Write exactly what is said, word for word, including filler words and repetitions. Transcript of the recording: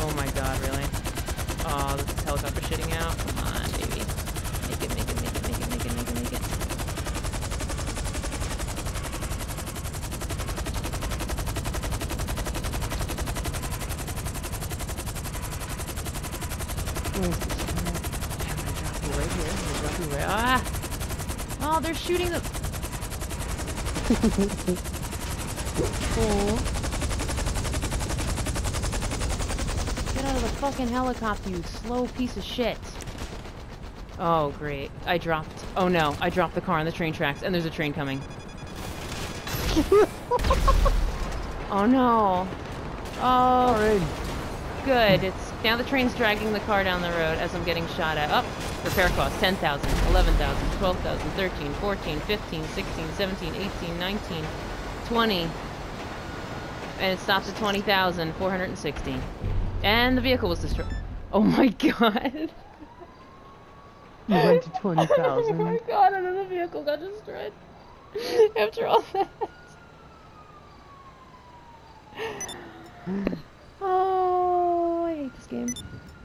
Oh my god, really? Oh, this is helicopter shitting out. Come on, baby. Make it, make it, make it, make it, make it, make it, make it. Where's this one? I'm gonna drop you right here. I'm gonna drop you right. Ah! Oh, they're shooting the. Oh. Get out of the fucking helicopter, you slow piece of shit. Oh, great. I dropped... Oh, no. I dropped the car on the train tracks, and there's a train coming. Oh, no. Oh, Alright. good. It's... Now the train's dragging the car down the road as I'm getting shot at. Up. Oh, repair costs ten thousand, eleven thousand, twelve thousand, thirteen, fourteen, fifteen, sixteen, seventeen, eighteen, nineteen, twenty. And it stopped at twenty thousand, four hundred sixty. And the vehicle was destroyed. Oh my god. You went to twenty thousand. Oh my god, another vehicle got destroyed. After all that. Oh, I hate this game.